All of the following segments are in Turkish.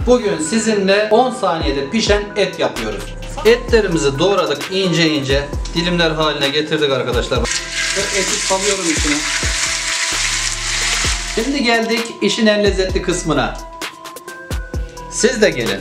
Bugün sizinle 10 saniyede pişen et yapıyoruz. Etlerimizi doğradık ince ince, dilimler haline getirdik arkadaşlar. Ve eti salıyorum içine. Şimdi geldik işin en lezzetli kısmına. Siz de gelin.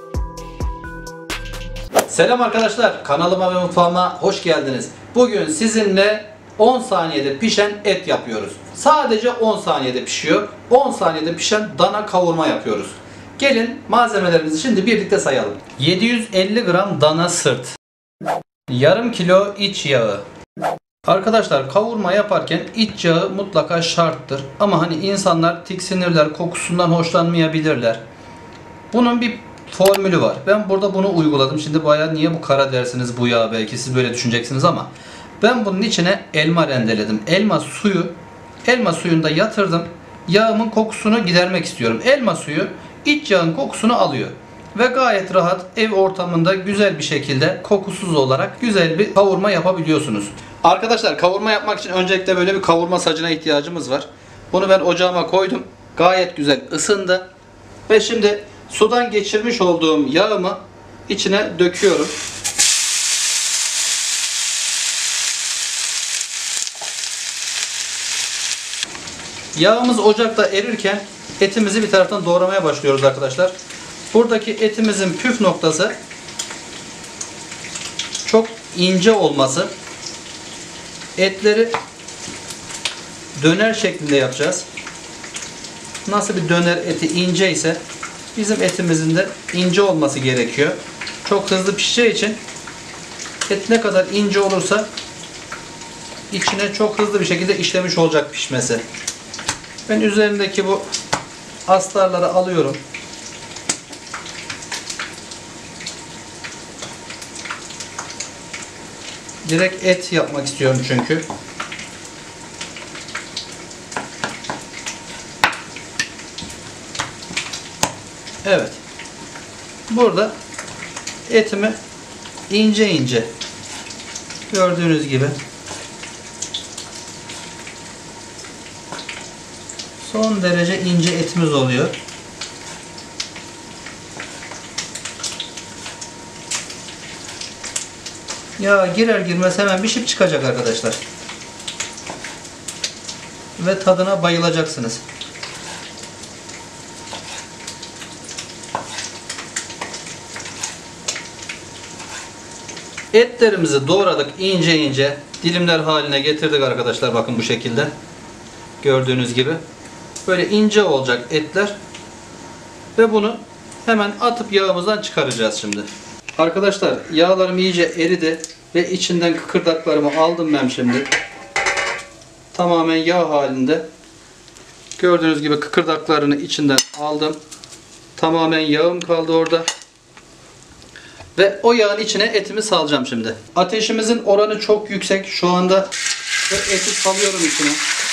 Selam arkadaşlar, kanalıma ve mutfağıma hoş geldiniz. Bugün sizinle 10 saniyede pişen et yapıyoruz. Sadece 10 saniyede pişiyor. 10 saniyede pişen dana kavurma yapıyoruz. Gelin malzemelerimizi şimdi birlikte sayalım. 750 gram dana sırt. Yarım kilo iç yağı. Arkadaşlar kavurma yaparken iç yağı mutlaka şarttır. Ama hani insanlar tiksinirler, kokusundan hoşlanmayabilirler. Bunun bir formülü var. Ben burada bunu uyguladım. Şimdi bayağı niye bu kara dersiniz bu yağ, belki siz böyle düşüneceksiniz ama ben bunun içine elma rendeledim. Elma suyunda yatırdım. Yağımın kokusunu gidermek istiyorum. Elma suyu iç yağın kokusunu alıyor. Ve gayet rahat ev ortamında güzel bir şekilde kokusuz olarak güzel bir kavurma yapabiliyorsunuz. Arkadaşlar kavurma yapmak için öncelikle böyle bir kavurma sacına ihtiyacımız var. Bunu ben ocağıma koydum. Gayet güzel ısındı. Ve şimdi sudan geçirmiş olduğum yağımı içine döküyorum. Yağımız ocakta erirken etimizi bir taraftan doğramaya başlıyoruz arkadaşlar. Buradaki etimizin püf noktası çok ince olması. Etleri döner şeklinde yapacağız. Nasıl bir döner eti ince ise bizim etimizin de ince olması gerekiyor. Çok hızlı pişeceği için et ne kadar ince olursa içine çok hızlı bir şekilde işlemiş olacak pişmesi. Ben üzerindeki bu astarları alıyorum. Direkt et yapmak istiyorum çünkü. Evet. Burada etimi ince ince gördüğünüz gibi son derece ince etimiz oluyor. Ya girer girmez hemen pişip çıkacak arkadaşlar. Ve tadına bayılacaksınız. Etlerimizi doğradık ince ince, dilimler haline getirdik arkadaşlar, bakın bu şekilde. Gördüğünüz gibi. Böyle ince olacak etler. Ve bunu hemen atıp yağımızdan çıkaracağız şimdi. Arkadaşlar yağlarım iyice eridi ve içinden kıkırdaklarımı aldım ben şimdi. Tamamen yağ halinde. Gördüğünüz gibi kıkırdaklarını içinden aldım. Tamamen yağım kaldı orada. Ve o yağın içine etimi salacağım şimdi. Ateşimizin oranı çok yüksek şu anda. Ve eti salıyorum içine.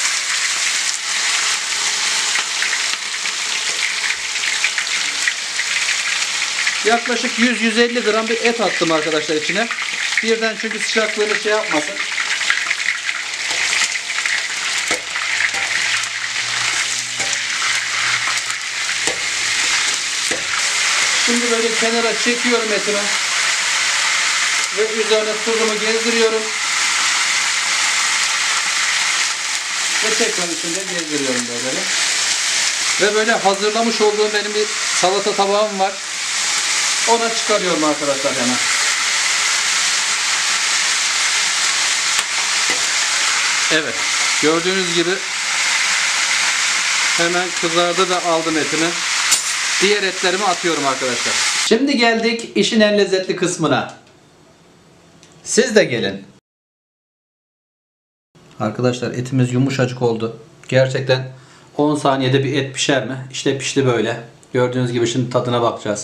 Yaklaşık 100-150 gram bir et attım arkadaşlar içine. Birden çünkü sıcaklığını şey yapmasın. Şimdi böyle kenara çekiyorum etimi. Ve üzerine tuzumu gezdiriyorum. Ve tekrar içinde gezdiriyorum böyle. Ve böyle hazırlamış olduğum benim bir salata tabağım var. Ona çıkarıyorum arkadaşlar hemen. Evet. Gördüğünüz gibi hemen kızardı da aldım etimi. Diğer etlerimi atıyorum arkadaşlar. Şimdi geldik işin en lezzetli kısmına. Siz de gelin. Arkadaşlar etimiz yumuşacık oldu. Gerçekten 10 saniyede bir et pişer mi? İşte pişti böyle. Gördüğünüz gibi şimdi tadına bakacağız.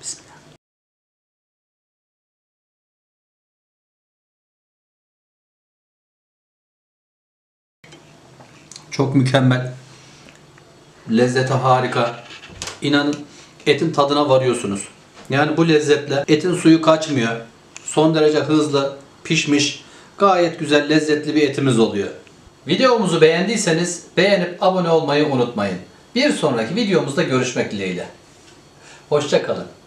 Çok mükemmel. Lezzeti harika. İnanın etin tadına varıyorsunuz. Yani bu lezzetle etin suyu kaçmıyor. Son derece hızlı pişmiş, gayet güzel lezzetli bir etimiz oluyor. Videomuzu beğendiyseniz beğenip abone olmayı unutmayın. Bir sonraki videomuzda görüşmek dileğiyle. Hoşça kalın.